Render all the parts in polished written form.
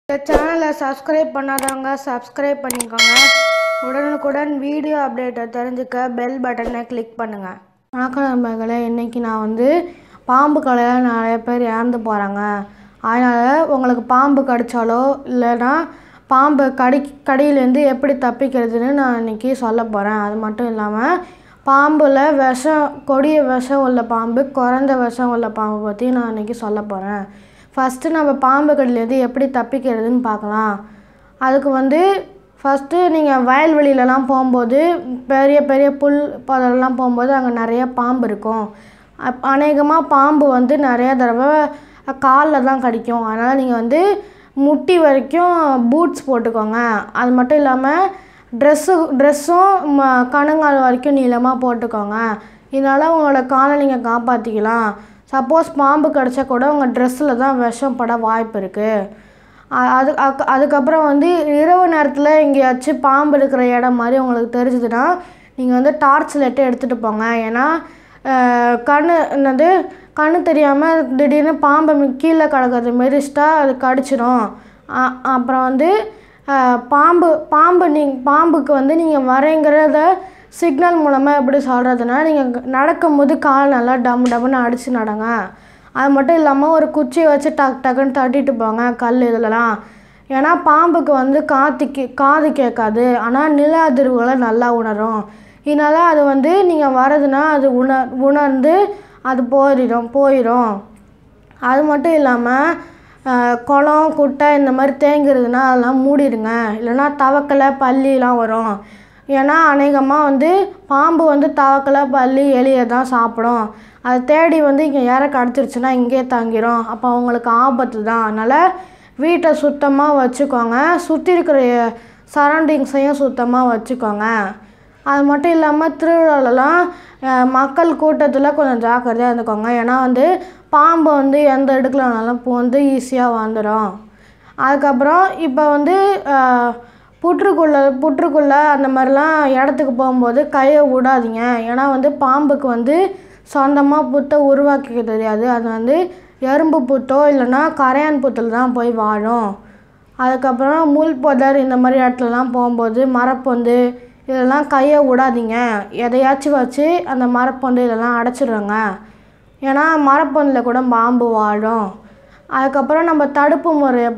இந்த சேனலை சப்ஸ்கிரைப் பண்ணாதவங்க சப்ஸ்கிரைப் பண்ணிக்கோங்க. உடனுக்குடன் வீடியோ அப்டேட்டை தெரிஞ்சுக்க பெல் பட்டனை கிளிக் பண்ணுங்கள். வணக்கம் நண்பர்களே, இன்றைக்கி நான் பாம்பு கடியால் நிறைய பேர் இறந்து போகிறாங்க. அதனால் உங்களுக்கு பாம்பு கடித்தாலோ இல்லைன்னா பாம்பு கடியிலேருந்து எப்படி தப்பிக்கிறதுன்னு நான் இன்றைக்கி சொல்ல போகிறேன். அது மட்டும் இல்லாமல் பாம்பில் கொடிய விஷம் உள்ள பாம்பு, குறைந்த விஷம் உள்ள பாம்பு பற்றி நான் இன்றைக்கி சொல்ல போகிறேன். ஃபஸ்ட்டு நம்ம பாம்பு கடியிலேருந்து எப்படி தப்பிக்கிறதுன்னு பார்க்கலாம். அதுக்கு ஃபஸ்ட்டு நீங்கள் வயல்வெளியிலலாம் போகும்போது பெரிய பெரிய புல் பதெல்லாம் போகும்போது அங்கே நிறைய பாம்பு இருக்கும். அநேகமாக பாம்பு நிறைய தடவை காலில் தான் கடிக்கும். அதனால் நீங்கள் முட்டி வரைக்கும் பூட்ஸ் போட்டுக்கோங்க. அது மட்டும் இல்லாமல் ட்ரெஸ்ஸும் கணுங்கால் வரைக்கும் நீளமாக போட்டுக்கோங்க. இதனால் உங்களோட காலை நீங்கள் காப்பாற்றிக்கலாம். சப்போஸ் பாம்பு கடிச்சா கூட உங்கள் ட்ரெஸ்ஸில் தான் விஷம் பட வாய்ப்பு இருக்குது. அதுக்கப்புறம் இரவு நேரத்தில் எங்கேயாச்சும் பாம்பு இருக்கிற இடம் மாதிரி உங்களுக்கு தெரிஞ்சுதுன்னா நீங்கள் டார்ச் லைட்டை எடுத்துகிட்டு போங்க. ஏன்னா கண்ணு தெரியாமல் திடீர்னு பாம்பை கீழே கிடக்கிறது மிதிச்சிட்டா அது கடிச்சிடும். அப்புறம் பாம்புக்கு நீங்கள் வரேங்கிறத சிக்னல் மூலமாக எப்படி சொல்கிறதுனா, நீங்கள் நடக்கும்போது கால் நல்லா டம்முன்னு அடித்து நடங்க. அது மட்டும் இல்லாமல் ஒரு குச்சியை வச்சு டக்குன்னு தட்டிட்டு போங்க கல் இதிலலாம். ஏன்னா பாம்புக்கு காது கேட்காது, ஆனால் நில அதிர்வுகளை நல்லா உணரும். இதனால் அது நீங்கள் வரதுன்னா அது உணர்ந்து அது போயிடும். அது மட்டும் இல்லாமல் குளம் குட்டை இந்த மாதிரி தேங்கிறதுனா அதெல்லாம் மூடிடுங்க. இல்லைன்னா தவக்கலை பல்லிலாம் வரும். ஏன்னா அநேகமாக பாம்பு தவக்கலை பல்லி எலியை தான் சாப்பிடும். அதை தேடி இங்கே யாரை கடிச்சிருச்சுன்னா இங்கே தங்கிடும். அப்போ அவங்களுக்கு ஆபத்து தான். அதனால் வீட்டை சுத்தமாக வச்சுக்கோங்க. சுற்றி இருக்கிற சரௌண்டிங்ஸையும் சுத்தமாக வச்சுக்கோங்க. அது மட்டும் இல்லாமல் திருவிழாலலாம் மக்கள் கூட்டத்தில் கொஞ்சம் ஜாக்கிரதையாக இருந்துக்கோங்க. ஏன்னா பாம்பு எந்த இடத்துலனாலும் ஈஸியாக வந்துடும். அதுக்கப்புறம் இப்போ புற்றுக்குள்ளே அந்த மாதிரிலாம் இடத்துக்கு போகும்போது கையை விடாதீங்க. ஏன்னா பாம்புக்கு சொந்தமாக புத்தை உருவாக்கிக்க தெரியாது. அது எறும்பு புத்தோ இல்லைன்னா கரையான் புத்தில் தான் போய் வாழும். அதுக்கப்புறம் முள் புதர் இந்த மாதிரி இடத்துலலாம் போகும்போது மரப்பொந்து இதெல்லாம் கையை விடாதீங்க. எதையாச்சும் வச்சு அந்த மரப்பொந்து இதெல்லாம் அடைச்சிடுங்க. ஏன்னா மரப்பொந்தில் கூட பாம்பு வாழும். அதுக்கப்புறம் நம்ம தடுப்பு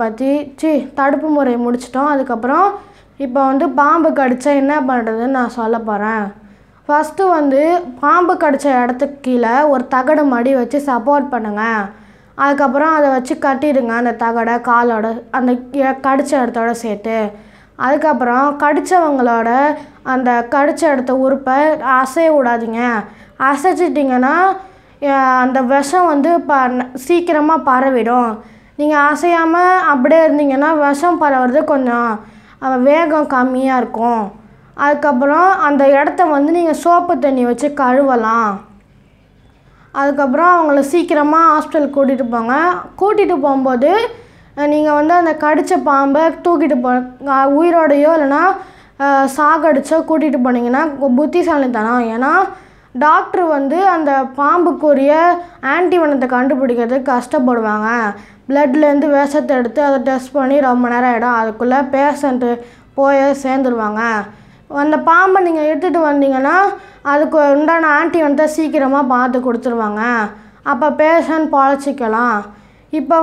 முறையை முடிச்சிட்டோம். அதுக்கப்புறம் இப்போ பாம்பு கடித்தா என்ன பண்ணுறதுன்னு நான் சொல்ல போகிறேன். ஃபஸ்ட்டு பாம்பு கடித்த இடத்துக்கு கீழே ஒரு தகடு மடி வச்சு சப்போர்ட் பண்ணுங்கள். அதுக்கப்புறம் அதை வச்சு கட்டிடுங்க அந்த தகடை காலோட அந்த கடித்த இடத்தோட சேர்த்து. அதுக்கப்புறம் கடித்தவங்களோட அந்த கடித்த இடத்த உறுப்பை அசைய விடாதீங்க. அசைச்சிட்டிங்கன்னா அந்த விஷம் சீக்கிரமாக பரவிடும். நீங்கள் அசையாமல் அப்படியே இருந்தீங்கன்னா விஷம் பரவுறது கொஞ்சம் வேகம் கம்மியாக இருக்கும். அதுக்கப்புறம் அந்த இடத்த நீங்கள் சோப்பு தண்ணி வச்சு கழுவலாம். அதுக்கப்புறம் அவங்கள சீக்கிரமாக ஹாஸ்பிட்டல் கூட்டிகிட்டு போகும்போது நீங்கள் அந்த கடித்த பாம்பை தூக்கிட்டு உயிரோடையோ இல்லைன்னா சாகடிச்சோ கூட்டிகிட்டு போனீங்கன்னா புத்திசாலித்தனம். ஏன்னா டாக்டர் அந்த பாம்புக்குரிய ஆன்டிவெனத்தை கண்டுபிடிக்கிறதுக்கு கஷ்டப்படுவாங்க. பிளட்லேருந்து விஷத்தை எடுத்து அதை டெஸ்ட் பண்ணி ரொம்ப நேரம் ஆகிடும். அதுக்குள்ளே பேஷண்ட்டு போய் சேர்ந்துருவாங்க. அந்த பாம்பை நீங்கள் எடுத்துகிட்டு வந்தீங்கன்னா அதுக்கு உண்டான ஆன்டிவெனத்தை சீக்கிரமாக பார்த்து கொடுத்துருவாங்க. அப்போ பேஷண்ட் பொழைச்சிக்கலாம். இப்போ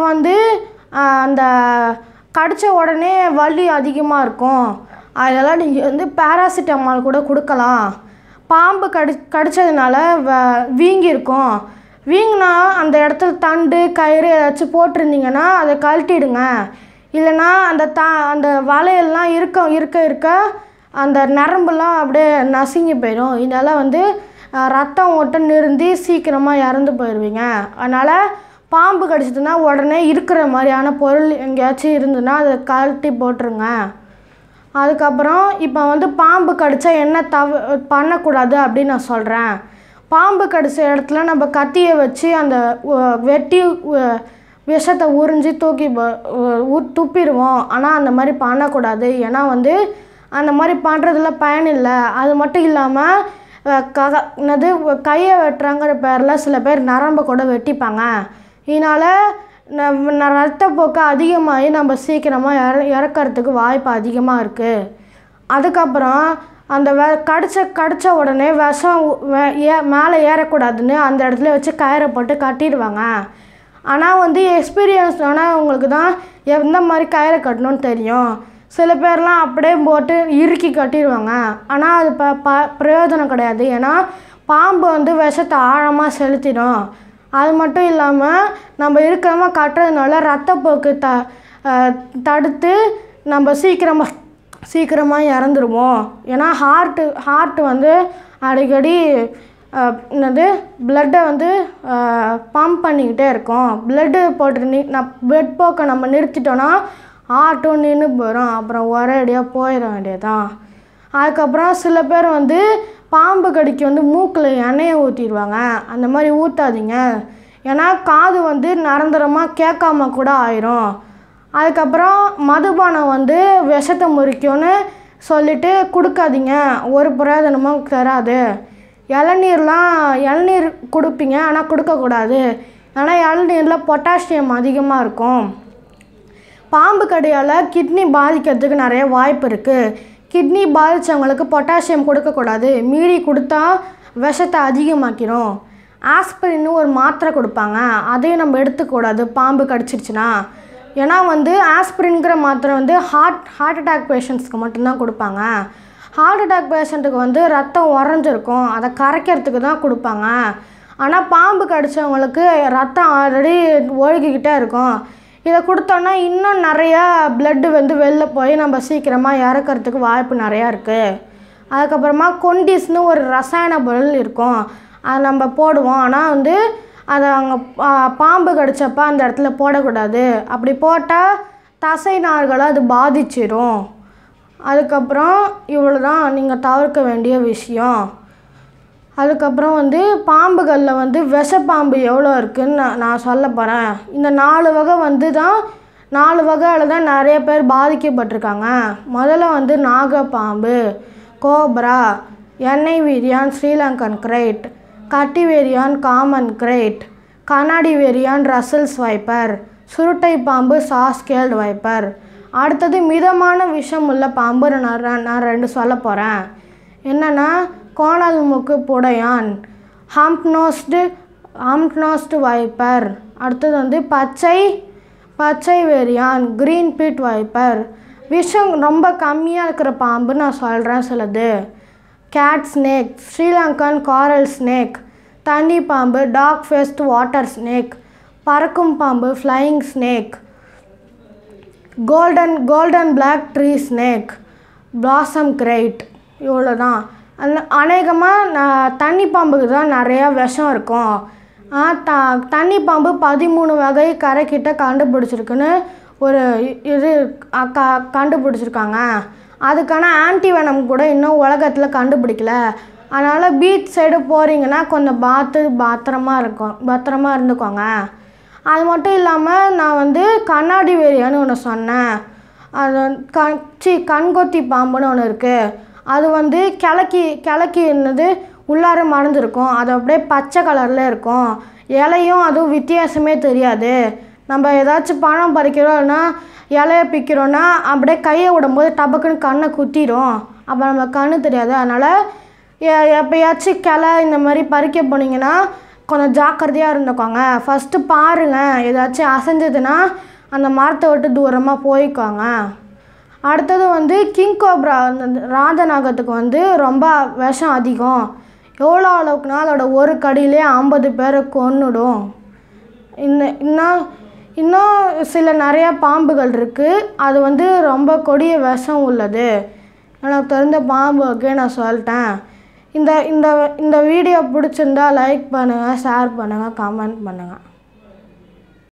அந்த கடித்த உடனே வலி அதிகமாக இருக்கும். அதெல்லாம் நீங்கள் பேராசிட்டமால் கூட கொடுக்கலாம். பாம்பு கடித்ததுனால வீங்கியிருக்கும். வீங்கினா அந்த இடத்துல தண்டு கயிறு ஏதாச்சும் போட்டிருந்தீங்கன்னா அதை கழட்டிடுங்க. இல்லைன்னா அந்த வலையெல்லாம் இருக்க அந்த நரம்புலாம் அப்படியே நசுங்கி போயிடும். இதனால் ரத்தம் ஓட்டம் நிறுத்தி சீக்கிரமாக இறந்து போயிடுவீங்க. அதனால் பாம்பு கடிச்சதுன்னா உடனே இருக்கிற மாதிரியான பொருள் எங்கேயாச்சும் இருந்துன்னா அதை கழட்டி போட்டுருங்க. அதுக்கப்புறம் இப்போ பாம்பு கடித்தா என்ன பண்ணக்கூடாது அப்படின்னு நான் சொல்கிறேன். பாம்பு கடித்த இடத்துல நம்ம கத்தியை வச்சு அந்த வெட்டி விஷத்தை உறிஞ்சி துப்பிடுவோம். ஆனால் அந்த மாதிரி பண்ணக்கூடாது. ஏன்னா அந்த மாதிரி பண்ணுறதுல பயன் இல்லை. அது மட்டும் இல்லாமல் கையை வெட்டுறாங்கிற பேரில் சில பேர் நரம்பை கூட வெட்டிப்பாங்க. இதனால் ரத்தப்போக்கு அதிகமாகி நம்ம சீக்கிரமாக இறக்கறதுக்கு வாய்ப்பு அதிகமாக இருக்குது. அதுக்கப்புறம் அந்த கடிச்ச உடனே விஷம் மேலே ஏறக்கூடாதுன்னு அந்த இடத்துல வச்சு கயிறை போட்டு கட்டிடுவாங்க. ஆனால் வந்து எக்ஸ்பீரியன்ஸ் ஆனவங்களுக்கு தான் எந்த மாதிரி கயிறை கட்டணும்னு தெரியும். சில பேர்லாம் அப்படியே போட்டு இறுக்கி கட்டிடுவாங்க. ஆனால் அது பிரயோஜனம் கிடையாது. ஏன்னா பாம்பு வந்து விஷத்தை ஆழமாக செலுத்திடும். அது மட்டும் இல்லாமல் நம்ம இருக்கிறமா கட்டுறதுனால ரத்தப்போக்கு தடுத்து நம்ம சீக்கிரமாக இறந்துருவோம். ஏன்னா ஹார்ட்டு வந்து அடிக்கடி பிளட்டை வந்து பம்ப் பண்ணிக்கிட்டே இருக்கும். பிளட்டு போட்டு பிளட் போக்கை நம்ம நிறுத்திட்டோன்னா ஹார்ட்டும் நின்று போயிடும். அப்புறம் ஒரேடியாக போயிட வேண்டியதுதான். அதுக்கப்புறம் சில பேர் வந்து பாம்பு கடிக்கு வந்து மூக்கில் எண்ணெயை ஊற்றிடுவாங்க. அந்த மாதிரி ஊற்றாதீங்க. ஏன்னா காது வந்து நிரந்தரமாக கேட்காம கூட ஆயிரும். அதுக்கப்புறம் மதுபானம் வந்து விஷத்தை முறிக்கும்னு சொல்லிட்டு கொடுக்காதீங்க. ஒரு பிரயோஜனமும் தராது. இளநீர் கொடுப்பீங்க, ஆனால் கொடுக்கக்கூடாது. ஏன்னா இளநீரில் பொட்டாசியம் அதிகமாக இருக்கும். பாம்பு கடியால் கிட்னி பாதிக்கிறதுக்கு நிறைய வாய்ப்பு இருக்குது. கிட்னி பாதித்தவங்களுக்கு பொட்டாசியம் கொடுக்கக்கூடாது. மீறி கொடுத்தா விஷத்தை அதிகமாக்கிடும். ஆஸ்பிரின்னு ஒரு மாத்திரை கொடுப்பாங்க. அதையும் நம்ம எடுத்துக்கூடாது பாம்பு கடிச்சிருச்சுன்னா. ஏன்னா வந்து ஆஸ்பிரின்கிற மாத்திரை வந்து ஹார்ட் அட்டாக் பேஷண்ட்ஸ்க்கு மட்டும்தான் கொடுப்பாங்க. ஹார்ட் அட்டாக் பேஷண்ட்டுக்கு வந்து ரத்தம் உறைஞ்சிருக்கும், அதை கரைக்கிறதுக்கு தான் கொடுப்பாங்க. ஆனால் பாம்பு கடித்தவங்களுக்கு ரத்தம் ஆல்ரெடி ஒழுகிக்கிட்டே இருக்கும். இதை கொடுத்தோன்னா இன்னும் நிறையா பிளட்டு வந்து வெளில போய் நம்ம சீக்கிரமாக இறக்கிறதுக்கு வாய்ப்பு நிறையா இருக்குது. அதுக்கப்புறமா கொண்டிஸ்னு ஒரு ரசாயன பொருள் இருக்கும். அதை நம்ம போடுவோம். ஆனால் வந்து அதை அங்கே பாம்பு கடித்தப்ப அந்த இடத்துல போடக்கூடாது. அப்படி போட்டால் தசை நார்களை அது பாதிச்சிடும். அதுக்கப்புறம் இவ்வளோ தான் நீங்கள் தவிர்க்க வேண்டிய விஷயம். அதுக்கப்புறம் வந்து பாம்புகளில் வந்து விஷப்பாம்பு எவ்வளோ இருக்குதுன்னு நான் சொல்ல போகிறேன். இந்த 4 வகை வந்து தான் 4 வகையில் தான் நிறைய பேர் பாதிக்கப்பட்டிருக்காங்க. முதல்ல வந்து நாகப்பாம்பு, கோப்ரா, எண்ணெய் வீரியான் ஸ்ரீலங்கன் கிரைட், கட்டி வேரியான் காமன் கிரைட், கண்ணாடி வேரியான் ரசல்ஸ் வைப்பர், சுருட்டை பாம்பு சாஸ்கேல்டு வைப்பர். அடுத்தது மிதமான விஷம் உள்ள பாம்பு நான் 2 சொல்ல போகிறேன். என்னென்னா கோணல் மூக்கு புடையான், ஹம்ப்னோஸ்டு வைப்பர். அடுத்தது வந்து பச்சை வேரியான் கிரீன் பீட் வைப்பர். விஷம் ரொம்ப கம்மியாக இருக்கிற பாம்பு நான் சொல்கிறேன் சிலது. Cat snake, Sri Lankan coral snake, தண்ணி பாம்பு டாக் ஃபேஸ்ட் வாட்டர் ஸ்னேக், பறக்கும் பாம்பு flying snake, golden black tree snake, blossom krait. இவ்வளோ தான். அநேகமாக தண்ணி பாம்புக்கு தான் நிறையா விஷம் இருக்கும். தண்ணி பாம்பு 13 வகை கரைக்கிட்ட கண்டுபிடிச்சிருக்குன்னு ஒரு இது கண்டுபிடிச்சிருக்காங்க. அதுக்கான ஆன்டிவெனம் கூட இன்னும் உலகத்தில் கண்டுபிடிக்கல. அதனால் பீச் சைடு போகிறீங்கன்னா கொஞ்சம் பத்திரமா இருந்துக்கோங்க. அது மட்டும் இல்லாமல் நான் வந்து கண்ணாடி வேரியான்னு ஒன்று சொன்னேன். அது கண்கொத்தி பாம்புன்னு ஒன்று இருக்குது. அது வந்து கிளக்கி என்னது உள்ளார மறைஞ்சிருக்கும். அது அப்படியே பச்சை கலரில் இருக்கும். இலையும் அதுவும் வித்தியாசமே தெரியாது. நம்ம ஏதாச்சும் பழம் பறிக்கிறோன்னா இலையை பிக்கிறோன்னா அப்படியே கையை விடும்போது டபக்குன்னு கண்ணை குத்திடும். அப்போ நம்ம கண்ணு தெரியாது. அதனால் எப்போயாச்சும் இந்த மாதிரி பறிக்க போனீங்கன்னா கொஞ்சம் ஜாக்கிரதையாக இருந்துக்கோங்க. ஃபஸ்ட்டு பாருங்கள், ஏதாச்சும் அசைஞ்சதுன்னா அந்த மரத்தை விட்டு தூரமாக போய்க்கோங்க. அடுத்தது வந்து கிங் கோப்ரா, அந்த ராஜநாகத்துக்கு வந்து ரொம்ப விஷம் அதிகம். எவ்வளோ அளவுக்குனா அதோட ஒரு கடியிலே 50 பேரை கொன்னுடும். இன்னும் சில நிறையா பாம்புகள் இருக்குது. அது வந்து ரொம்ப கொடிய விஷம் உள்ளது. எனக்கு தெரிஞ்ச பாம்பு வகை நான் சொல்லிட்டேன். இந்த வீடியோ பிடிச்சிருந்தா லைக் பண்ணுங்கள், ஷேர் பண்ணுங்கள், கமெண்ட் பண்ணுங்கள்.